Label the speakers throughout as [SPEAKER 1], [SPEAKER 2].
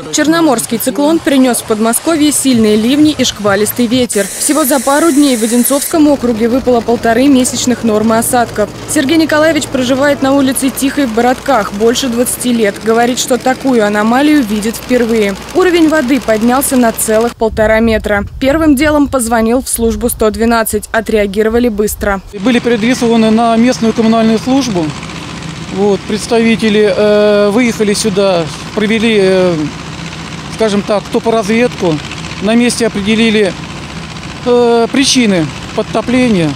[SPEAKER 1] Черноморский циклон принес в Подмосковье сильные ливни и шквалистый ветер. Всего за пару дней в Одинцовском округе выпало 1,5 месячных нормы осадков. Сергей Николаевич проживает на улице Тихой в Бородках больше 20 лет. Говорит, что такую аномалию видит впервые. Уровень воды поднялся на целых 1,5 метра. Первым делом позвонил в службу 112. Отреагировали быстро.
[SPEAKER 2] Были переадресованы на местную коммунальную службу. Представители выехали сюда, провели, скажем так, топоразведку. На месте определили причины подтопления.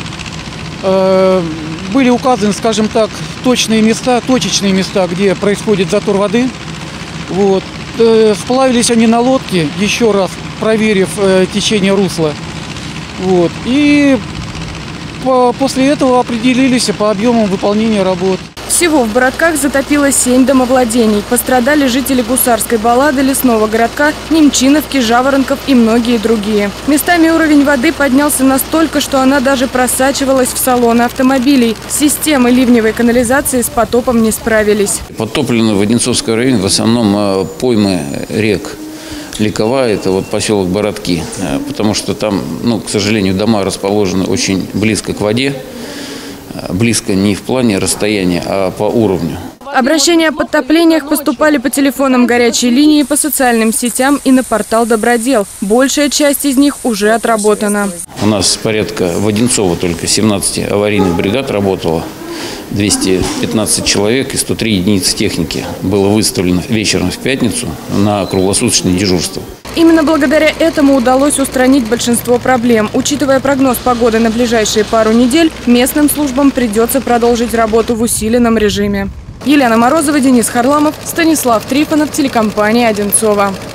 [SPEAKER 2] Были указаны, скажем так, точечные места, где происходит затор воды. Сплавились они на лодке, еще раз проверив течение русла. И после этого определились по объемам выполнения работ.
[SPEAKER 1] Всего в Бородках затопило 7 домовладений. Пострадали жители Гусарской баллады, Лесного городка, Немчиновки, Жаворонков и многие другие. Местами уровень воды поднялся настолько, что она даже просачивалась в салоны автомобилей. Системы ливневой канализации с потопом не справились.
[SPEAKER 3] Подтоплены в Одинцовском районе в основном поймы рек. Ликова – это поселок Бородки, потому что там, к сожалению, дома расположены очень близко к воде. Близко не в плане расстояния, а по уровню.
[SPEAKER 1] Обращения о подтоплениях поступали по телефонам горячей линии, по социальным сетям и на портал Добродел. Большая часть из них уже отработана.
[SPEAKER 3] У нас порядка в Одинцово только 17 аварийных бригад работало. 215 человек и 103 единицы техники было выставлено вечером в пятницу на круглосуточное дежурство.
[SPEAKER 1] Именно благодаря этому удалось устранить большинство проблем. Учитывая прогноз погоды на ближайшие пару недель, местным службам придется продолжить работу в усиленном режиме. Елена Морозова, Денис Харламов, Станислав Трифонов, телекомпания «Одинцово».